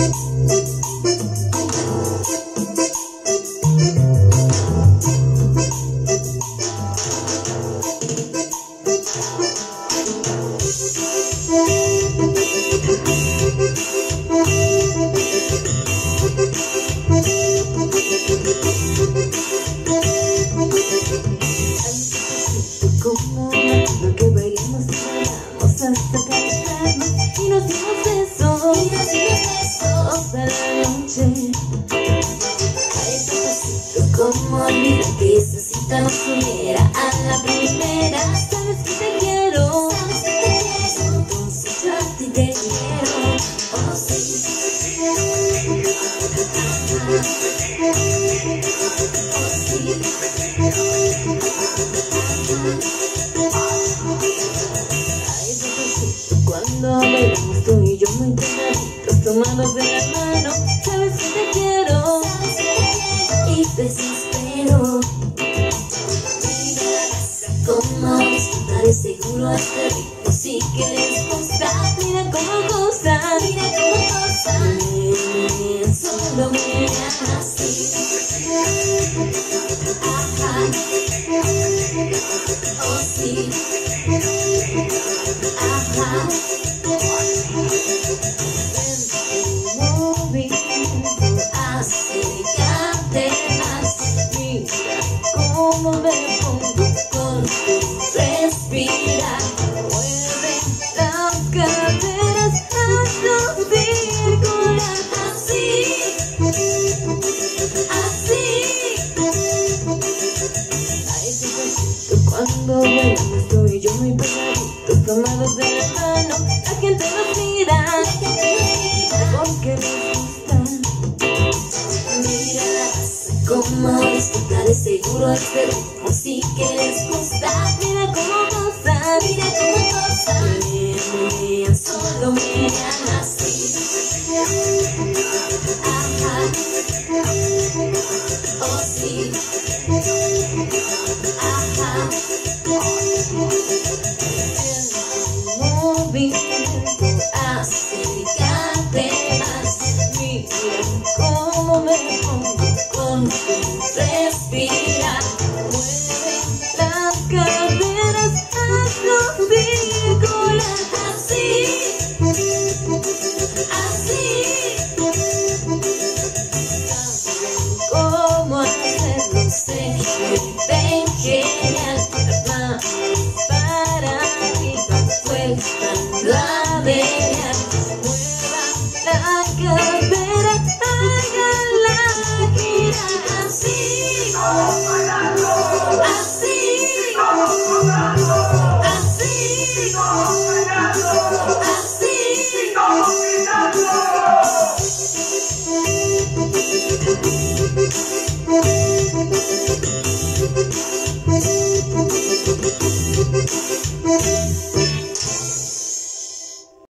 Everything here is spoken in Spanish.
Como lo que bailamos y bailamos hasta cansarnos y nos dimos besos toda la noche. Ay, despacito, como olvidar que esa cita nos uniera a la primera. Sabes que te quiero, entonces yo a ti te quiero. Oh sí, cuando bailamos tú y yo muy pegaditos, tomados de la mano. Sabes que te quiero y te desespero. Mira la casa, como disfrutar, seguro este ritmo sí que les gusta. Mira cómo goza, mira cómo goza. Solo mira así. Ajá. Oh sí. Ajá. Acércate más, mira cómo me pongo con tu respirar. Mueve las caderas, hazlo circular así, así. Ay, despacito, cuando bailamos tú y yo muy pegaditos, tomados de la mano. La gente nos mira, porque les gusta. Mira la casa, como disfrutar, seguro este ritmo sí que les gusta. Mira cómo goza, mira cómo goza. Miren, solo miran así. Ajá. Oh sí. Ajá. Movimiento, acércate más. Mira cómo me pongo con tu respirar. Mueve las caderas, hazlo circular así, así. Cómo hacerlo sé que ven genial. Las manos para arriba, sueltando a bailar. Mueva la cadera, hágala girar así.